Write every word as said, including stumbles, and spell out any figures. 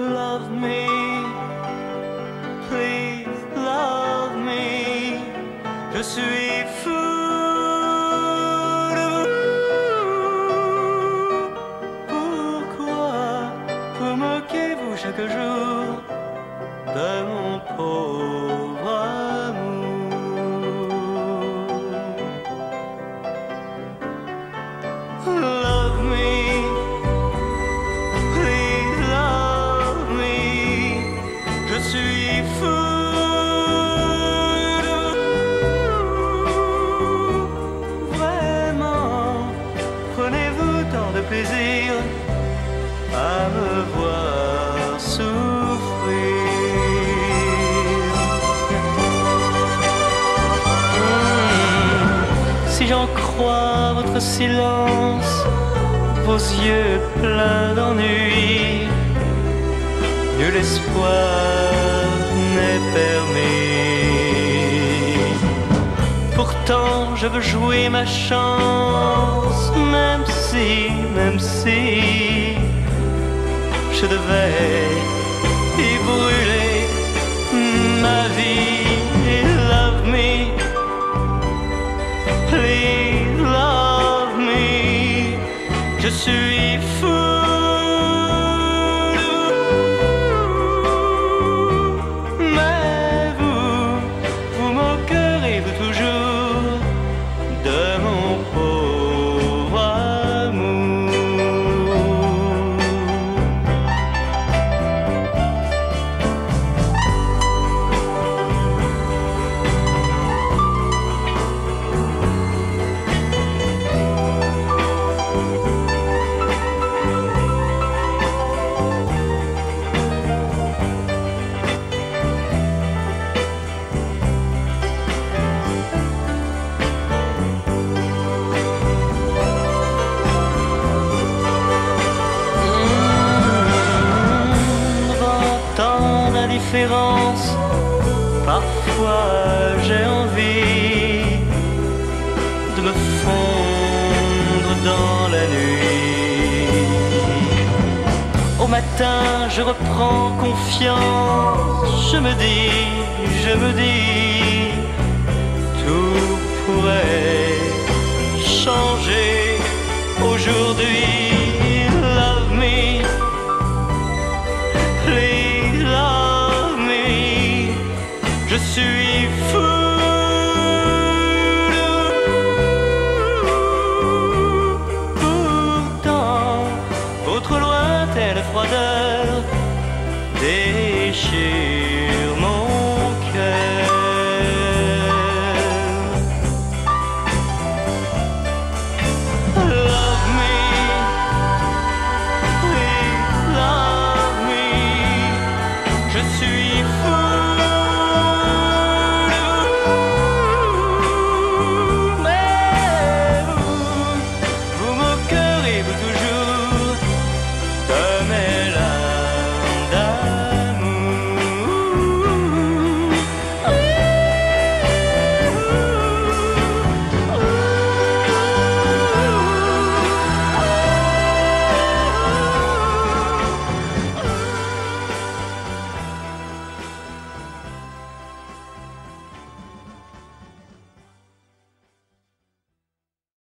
Love me, please love me. Je suis fou de vous. Pourquoi vous moquez-vous chaque jour de mon pauvre amour? Love me, please love me. Je suis fou de vous. Vraiment, prenez-vous tant de plaisir à me voir souffrir. Si j'en crois votre silence, vos yeux pleins d'ennui, nul espoir n'est permis. Pourtant je veux jouer ma chance, même si, même si je devais y brûler ma vie. Love me, please love me. Je suis fou de vous. Mais vous, vous moquerez-vous toujours de mon pauvre amour? Parfois j'ai envie de me fondre dans la nuit. Au matin je reprends confiance, je me dis, je me dis, tout pourrait changer aujourd'hui. Love me, please love me. Je suis fou